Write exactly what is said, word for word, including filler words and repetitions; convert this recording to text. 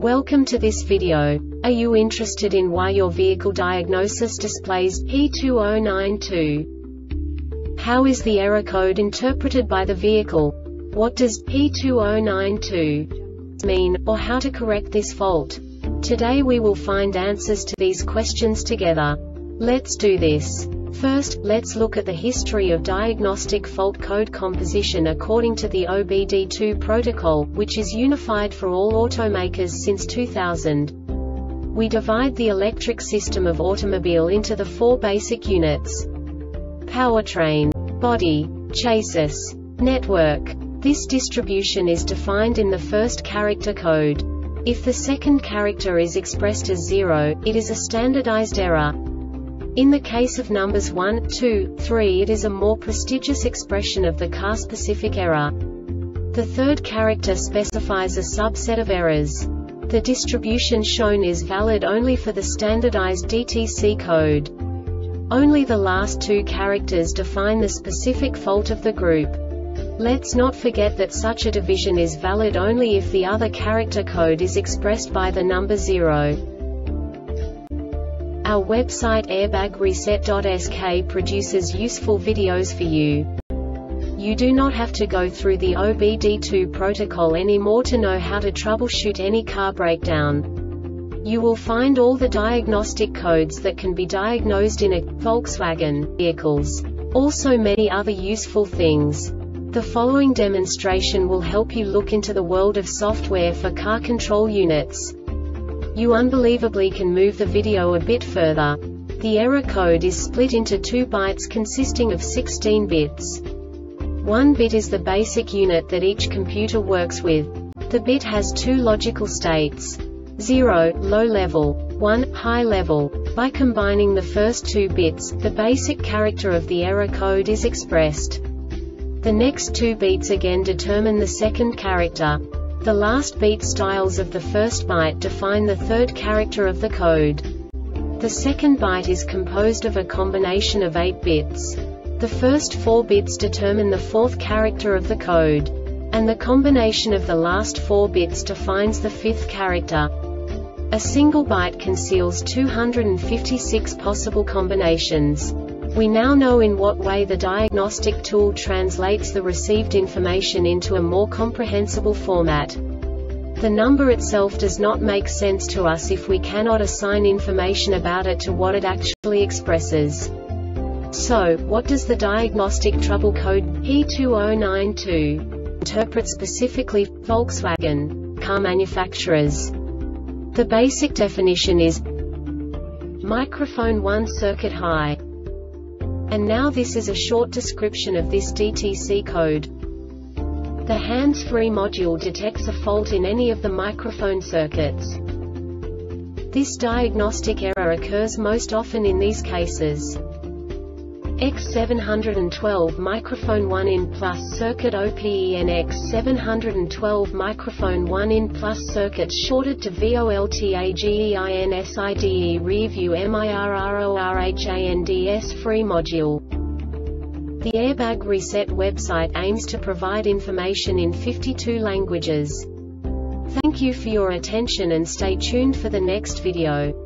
Welcome to this video. Are you interested in why your vehicle diagnosis displays P two zero nine two? How is the error code interpreted by the vehicle? What does P two zero nine two mean, or how to correct this fault? Today we will find answers to these questions together. Let's do this. First, let's look at the history of diagnostic fault code composition according to the O B D two protocol, which is unified for all automakers since two thousand. We divide the electric system of automobile into the four basic units: powertrain, body, chassis, network. This distribution is defined in the first character code. If the second character is expressed as zero, it is a standardized error. In the case of numbers one, two, three, it is a more prestigious expression of the car-specific error. The third character specifies a subset of errors. The distribution shown is valid only for the standardized D T C code. Only the last two characters define the specific fault of the group. Let's not forget that such a division is valid only if the other character code is expressed by the number zero. Our website airbag reset dot S K produces useful videos for you. You do not have to go through the O B D two protocol anymore to know how to troubleshoot any car breakdown. You will find all the diagnostic codes that can be diagnosed in a Volkswagen vehicles. Also many other useful things. The following demonstration will help you look into the world of software for car control units. You unbelievably can move the video a bit further. The error code is split into two bytes consisting of sixteen bits. One bit is the basic unit that each computer works with. The bit has two logical states: zero, low level, one, high level. By combining the first two bits, the basic character of the error code is expressed. The next two beats again determine the second character. The last beat styles of the first byte define the third character of the code. The second byte is composed of a combination of eight bits. The first four bits determine the fourth character of the code. And the combination of the last four bits defines the fifth character. A single byte conceals two hundred fifty-six possible combinations. We now know in what way the diagnostic tool translates the received information into a more comprehensible format. The number itself does not make sense to us if we cannot assign information about it to what it actually expresses. So, what does the diagnostic trouble code P two zero nine two interpret specifically for Volkswagen car manufacturers? The basic definition is microphone one circuit high. And now this is a short description of this D T C code. The hands-free module detects a fault in any of the microphone circuits. This diagnostic error occurs most often in these cases: X seven twelve microphone one in plus circuit O P E N X seven twelve microphone one in plus circuit shorted to VOLTAGEINSIDE rearview MIRRORHANDS free module. The Airbag Reset website aims to provide information in fifty-two languages. Thank you for your attention and stay tuned for the next video.